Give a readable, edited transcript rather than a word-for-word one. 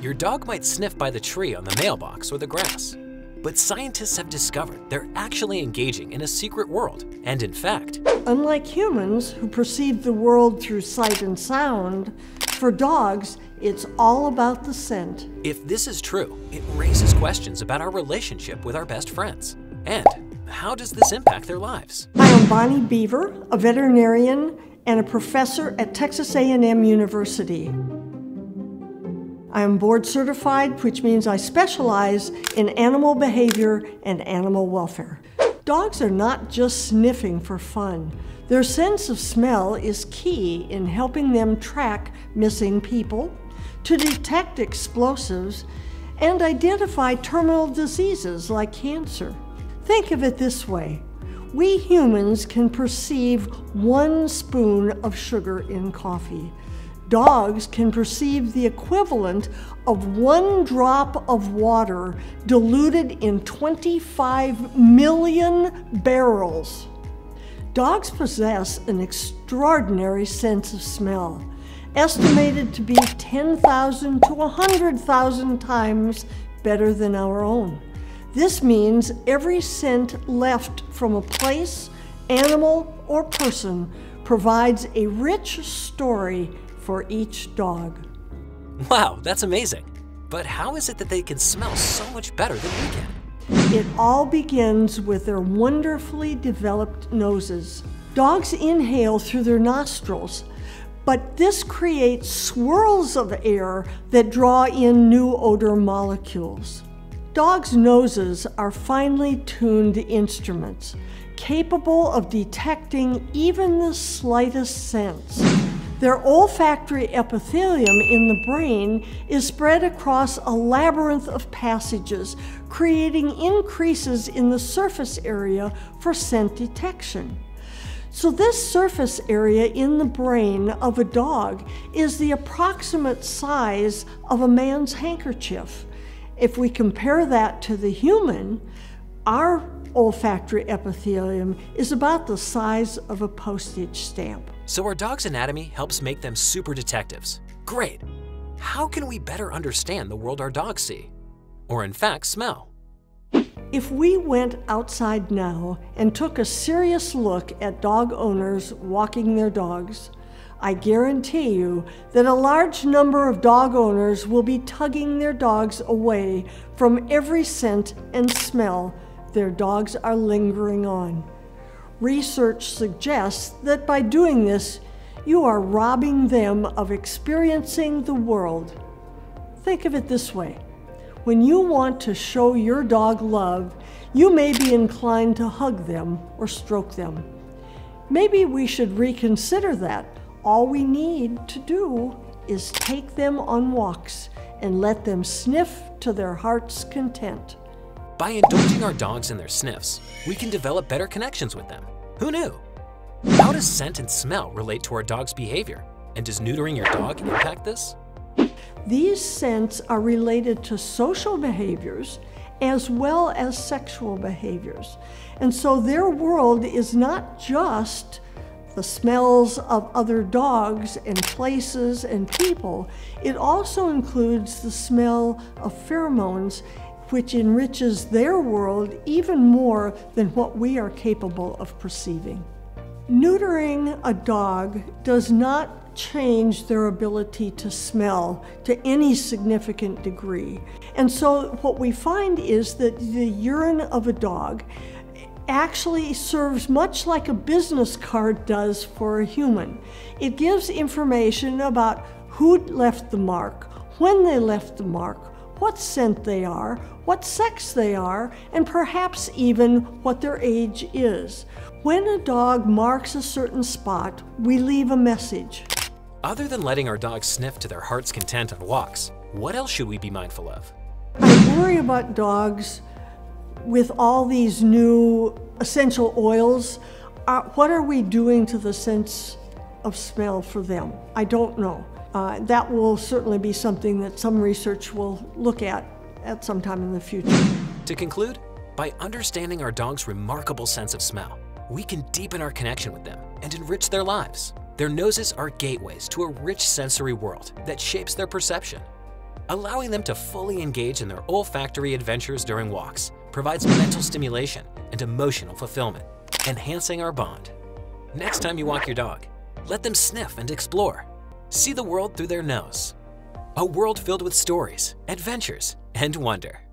Your dog might sniff by the tree on the mailbox or the grass. But scientists have discovered they're actually engaging in a secret world. And in fact, unlike humans who perceive the world through sight and sound, for dogs, it's all about the scent. If this is true, it raises questions about our relationship with our best friends. And how does this impact their lives? I am Bonnie Beaver, a veterinarian and a professor at Texas A&M University. I am board certified, which means I specialize in animal behavior and animal welfare. Dogs are not just sniffing for fun. Their sense of smell is key in helping them track missing people, to detect explosives, and identify terminal diseases like cancer. Think of it this way. We humans can perceive 1 spoon of sugar in coffee. Dogs can perceive the equivalent of 1 drop of water diluted in 25 million barrels. Dogs possess an extraordinary sense of smell, estimated to be 10,000 to 100,000 times better than our own. This means every scent left from a place, animal, or person provides a rich story for each dog. Wow, that's amazing. But how is it that they can smell so much better than we can? It all begins with their wonderfully developed noses. Dogs inhale through their nostrils, but this creates swirls of air that draw in new odor molecules. Dogs' noses are finely tuned instruments, capable of detecting even the slightest scents. Their olfactory epithelium in the brain is spread across a labyrinth of passages, creating increases in the surface area for scent detection. So this surface area in the brain of a dog is the approximate size of a man's handkerchief. If we compare that to the human, our olfactory epithelium is about the size of a postage stamp. So our dog's anatomy helps make them super detectives. Great! How can we better understand the world our dogs see? Or in fact, smell? If we went outside now and took a serious look at dog owners walking their dogs, I guarantee you that a large number of dog owners will be tugging their dogs away from every scent and smell their dogs are lingering on. Research suggests that by doing this, you are robbing them of experiencing the world. Think of it this way. When you want to show your dog love, you may be inclined to hug them or stroke them. Maybe we should reconsider that. All we need to do is take them on walks and let them sniff to their heart's content. By indulging our dogs in their sniffs, we can develop better connections with them. Who knew? How does scent and smell relate to our dog's behavior? And does neutering your dog impact this? These scents are related to social behaviors as well as sexual behaviors. And so their world is not just the smells of other dogs and places and people. It also includes the smell of pheromones, which enriches their world even more than what we are capable of perceiving. Neutering a dog does not change their ability to smell to any significant degree. And so what we find is that the urine of a dog actually serves much like a business card does for a human. It gives information about who left the mark, when they left the mark, what scent they are, what sex they are, and perhaps even what their age is. When a dog marks a certain spot, we leave a message. Other than letting our dogs sniff to their heart's content on walks, what else should we be mindful of? I worry about dogs with all these new essential oils. What are we doing to the sense of smell for them? I don't know. That will certainly be something that some research will look at some time in the future. To conclude, by understanding our dog's remarkable sense of smell, we can deepen our connection with them and enrich their lives. Their noses are gateways to a rich sensory world that shapes their perception. Allowing them to fully engage in their olfactory adventures during walks provides mental stimulation and emotional fulfillment, enhancing our bond. Next time you walk your dog, let them sniff and explore. See the world through their nose. A world filled with stories, adventures, and wonder.